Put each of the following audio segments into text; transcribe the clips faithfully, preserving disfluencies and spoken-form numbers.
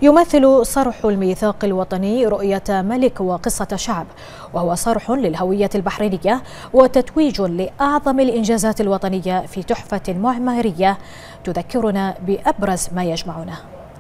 يمثل صرح الميثاق الوطني رؤية ملك وقصة شعب، وهو صرح للهوية البحرينية وتتويج لأعظم الإنجازات الوطنية في تحفة معمارية تذكرنا بأبرز ما يجمعنا.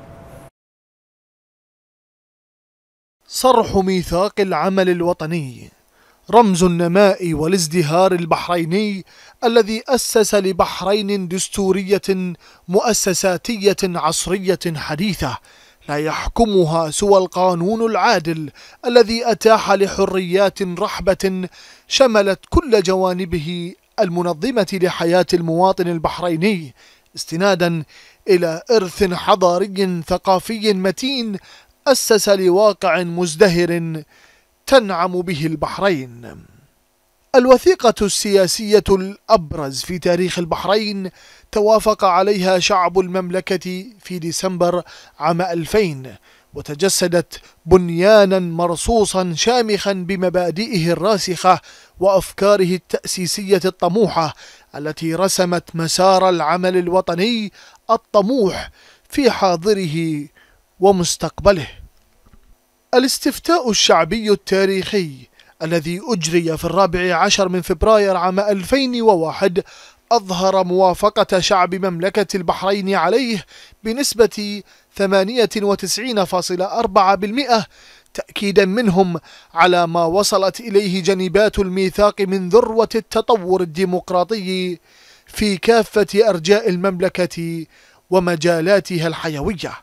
صرح ميثاق العمل الوطني رمز النماء والازدهار البحريني الذي أسس لبحرين دستورية مؤسساتية عصرية حديثة لا يحكمها سوى القانون العادل الذي أتاح لحريات رحبة شملت كل جوانبه المنظمة لحياة المواطن البحريني، استنادا إلى إرث حضاري ثقافي متين أسس لواقع مزدهر تنعم به البحرين. الوثيقة السياسية الأبرز في تاريخ البحرين توافق عليها شعب المملكة في ديسمبر عام ألفين، وتجسدت بنيانا مرصوصا شامخا بمبادئه الراسخة وأفكاره التأسيسية الطموحة التي رسمت مسار العمل الوطني الطموح في حاضره ومستقبله. الاستفتاء الشعبي التاريخي الذي أجري في الرابع عشر من فبراير عام ألفين وواحد أظهر موافقة شعب مملكة البحرين عليه بنسبة ثمانية وتسعين فاصلة أربعة بالمئة، تأكيدا منهم على ما وصلت إليه جنبات الميثاق من ذروة التطور الديمقراطي في كافة أرجاء المملكة ومجالاتها الحيوية.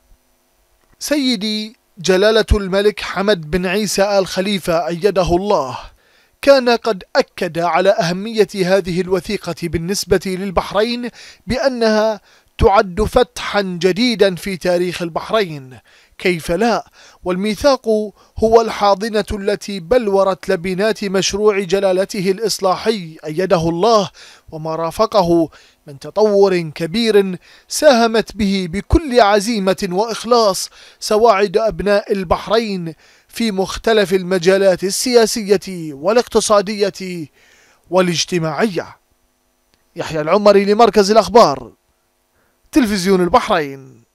سيدي جلالة الملك حمد بن عيسى آل خليفة أيده الله كان قد أكد على أهمية هذه الوثيقة بالنسبة للبحرين بأنها تعد فتحا جديدا في تاريخ البحرين، كيف لا، والميثاق هو الحاضنة التي بلورت لبنات مشروع جلالته الإصلاحي أيده الله وما رافقه من تطور كبير ساهمت به بكل عزيمة وإخلاص سواعد أبناء البحرين في مختلف المجالات السياسية والاقتصادية والاجتماعية. يحيى العمري لمركز الأخبار، تلفزيون البحرين.